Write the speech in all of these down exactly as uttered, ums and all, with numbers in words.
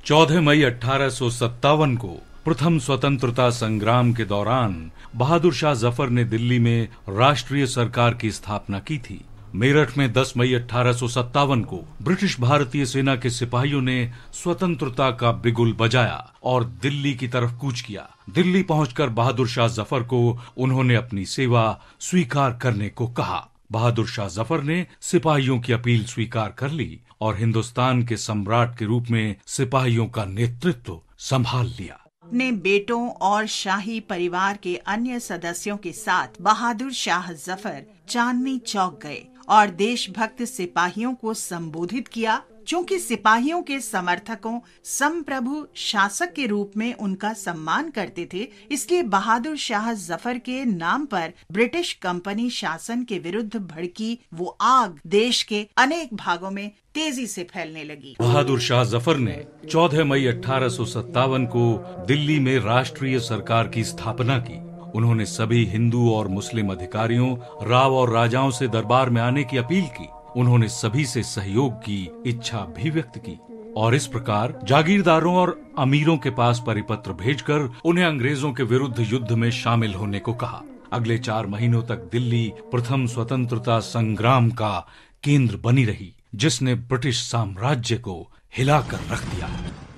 चौदह मई अठारह सौ सत्तावन को प्रथम स्वतंत्रता संग्राम के दौरान बहादुर शाह जफर ने दिल्ली में राष्ट्रीय सरकार की स्थापना की थी। मेरठ में दस मई अठारह सौ सत्तावन को ब्रिटिश भारतीय सेना के सिपाहियों ने स्वतंत्रता का बिगुल बजाया और दिल्ली की तरफ कूच किया। दिल्ली पहुंचकर बहादुर शाह जफर को उन्होंने अपनी सेवा स्वीकार करने को कहा। बहादुर शाह जफर ने सिपाहियों की अपील स्वीकार कर ली और हिंदुस्तान के सम्राट के रूप में सिपाहियों का नेतृत्व संभाल लिया। अपने बेटों और शाही परिवार के अन्य सदस्यों के साथ बहादुर शाह जफर चांदनी चौक गए और देशभक्त सिपाहियों को संबोधित किया। चूंकि सिपाहियों के समर्थकों संप्रभु शासक के रूप में उनका सम्मान करते थे, इसलिए बहादुर शाह जफर के नाम पर ब्रिटिश कंपनी शासन के विरुद्ध भड़की वो आग देश के अनेक भागों में तेजी से फैलने लगी। बहादुर शाह जफर ने चौदह मई अठारह सौ सत्तावन को दिल्ली में राष्ट्रीय सरकार की स्थापना की। उन्होंने सभी हिंदू और मुस्लिम अधिकारियों, राव और राजाओं से दरबार में आने की अपील की। उन्होंने सभी से सहयोग की इच्छा भी व्यक्त की और इस प्रकार जागीरदारों और अमीरों के पास परिपत्र भेजकर उन्हें अंग्रेजों के विरुद्ध युद्ध में शामिल होने को कहा। अगले चार महीनों तक दिल्ली प्रथम स्वतंत्रता संग्राम का केंद्र बनी रही, जिसने ब्रिटिश साम्राज्य को हिलाकर रख दिया।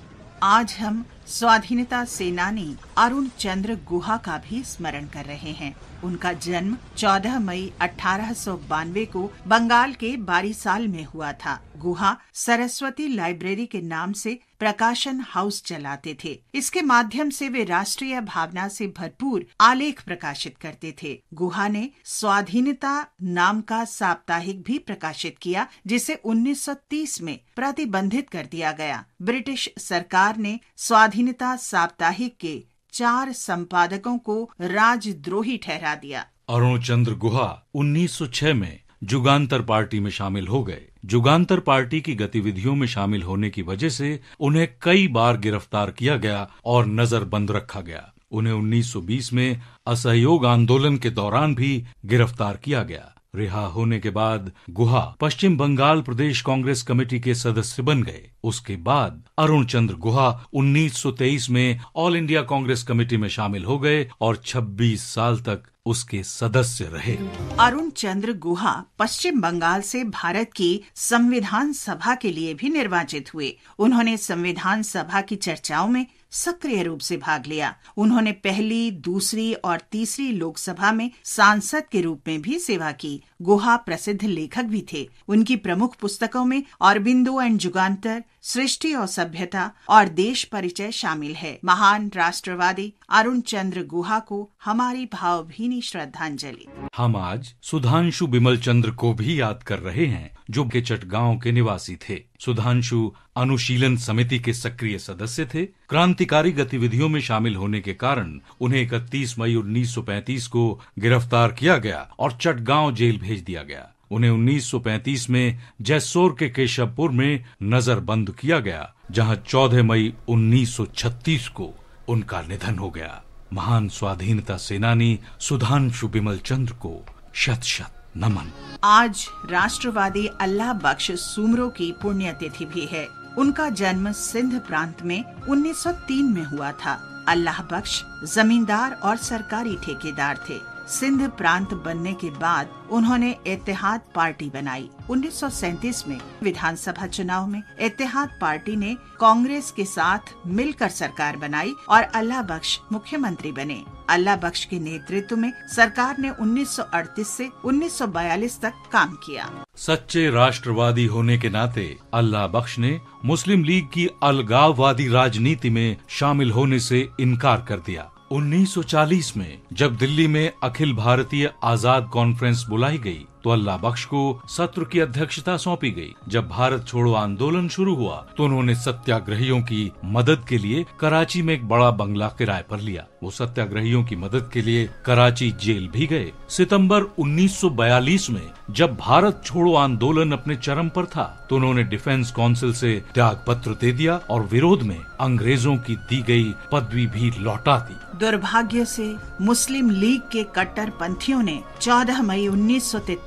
आज हम स्वाधीनता सेनानी अरुण चंद्र गुहा का भी स्मरण कर रहे हैं। उनका जन्म चौदह मई अठारह सौ बानवे को बंगाल के बारीसाल में हुआ था। गुहा सरस्वती लाइब्रेरी के नाम से प्रकाशन हाउस चलाते थे। इसके माध्यम से वे राष्ट्रीय भावना से भरपूर आलेख प्रकाशित करते थे। गुहा ने स्वाधीनता नाम का साप्ताहिक भी प्रकाशित किया, जिसे उन्नीस सौ तीस में प्रतिबंधित कर दिया गया। ब्रिटिश सरकार ने स्वाधीनता साप्ताहिक के चार संपादकों को राजद्रोही ठहरा दिया। अरुण चंद्र गुहा उन्नीस सौ छह में जुगांतर पार्टी में शामिल हो गए। जुगांतर पार्टी की गतिविधियों में शामिल होने की वजह से उन्हें कई बार गिरफ्तार किया गया और नजरबंद रखा गया। उन्हें उन्नीस सौ बीस में असहयोग आंदोलन के दौरान भी गिरफ्तार किया गया। रिहा होने के बाद गुहा पश्चिम बंगाल प्रदेश कांग्रेस कमेटी के सदस्य बन गए। उसके बाद अरुण चंद्र गुहा उन्नीस सौ तेईस में ऑल इंडिया कांग्रेस कमेटी में शामिल हो गए और छब्बीस साल तक उसके सदस्य रहे। अरुण चंद्र गुहा पश्चिम बंगाल से भारत की संविधान सभा के लिए भी निर्वाचित हुए। उन्होंने संविधान सभा की चर्चाओं में सक्रिय रूप से भाग लिया। उन्होंने पहली, दूसरी और तीसरी लोकसभा में सांसद के रूप में भी सेवा की। गुहा प्रसिद्ध लेखक भी थे। उनकी प्रमुख पुस्तकों में औरबिंदो एंड जुगांतर, सृष्टि और सभ्यता और देश परिचय शामिल है। महान राष्ट्रवादी अरुण चंद्र गुहा को हमारी भावभीनी श्रद्धांजलि। हम आज सुधांशु बिमल चंद्र को भी याद कर रहे हैं, जो के चटगांव के निवासी थे। सुधांशु अनुशीलन समिति के सक्रिय सदस्य थे। क्रांतिकारी गतिविधियों में शामिल होने के कारण उन्हें इकतीस मई उन्नीस सौ पैंतीस को गिरफ्तार किया गया और चटगांव जेल भेज दिया गया। उन्हें उन्नीस सौ पैंतीस में जैसोर के केशवपुर में नजरबंद किया गया, जहां चौदह मई उन्नीस सौ छत्तीस को उनका निधन हो गया। महान स्वाधीनता सेनानी सुधांशु बिमल चंद्र को शत शत नमन। आज राष्ट्रवादी अल्लाह बख्श सूमरो की पुण्यतिथि भी है। उनका जन्म सिंध प्रांत में उन्नीस सौ तीन में हुआ था। अल्लाह बख्श जमींदार और सरकारी ठेकेदार थे। सिंध प्रांत बनने के बाद उन्होंने इत्तेहाद पार्टी बनाई। उन्नीस सौ सैंतीस में विधानसभा चुनाव में इत्तेहाद पार्टी ने कांग्रेस के साथ मिलकर सरकार बनाई और अल्लाह बख्श मुख्यमंत्री बने। अल्लाह बख्श के नेतृत्व में सरकार ने उन्नीस सौ अड़तीस से उन्नीस सौ बयालीस तक काम किया। सच्चे राष्ट्रवादी होने के नाते अल्लाह बख्श ने मुस्लिम लीग की अलगाववादी राजनीति में शामिल होने से इनकार कर दिया। उन्नीस सौ चालीस में जब दिल्ली में अखिल भारतीय आजाद कॉन्फ्रेंस बुलाई गई तो अल्लाह बख्श को सत्र की अध्यक्षता सौंपी गई। जब भारत छोड़ो आंदोलन शुरू हुआ तो उन्होंने सत्याग्रहियों की मदद के लिए कराची में एक बड़ा बंगला किराए पर लिया। वो सत्याग्रहियों की मदद के लिए कराची जेल भी गए। सितंबर उन्नीस सौ बयालीस में जब भारत छोड़ो आंदोलन अपने चरम पर था तो उन्होंने डिफेंस काउंसिल से त्याग पत्र दे दिया और विरोध में अंग्रेजों की दी गई पदवी भी लौटा दी। दुर्भाग्य से मुस्लिम लीग के कट्टरपंथियों ने चौदह मई उन्नीस सौ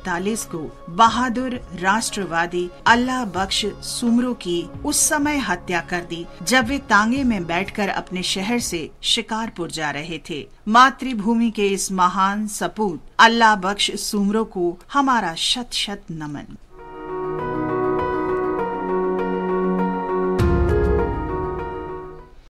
इकतालीस को बहादुर राष्ट्रवादी अल्लाह बख्श सुमरो की उस समय हत्या कर दी जब वे तांगे में बैठकर अपने शहर से शिकारपुर जा रहे थे। मातृभूमि के इस महान सपूत अल्लाह बख्श सुमरो को हमारा शत शत नमन।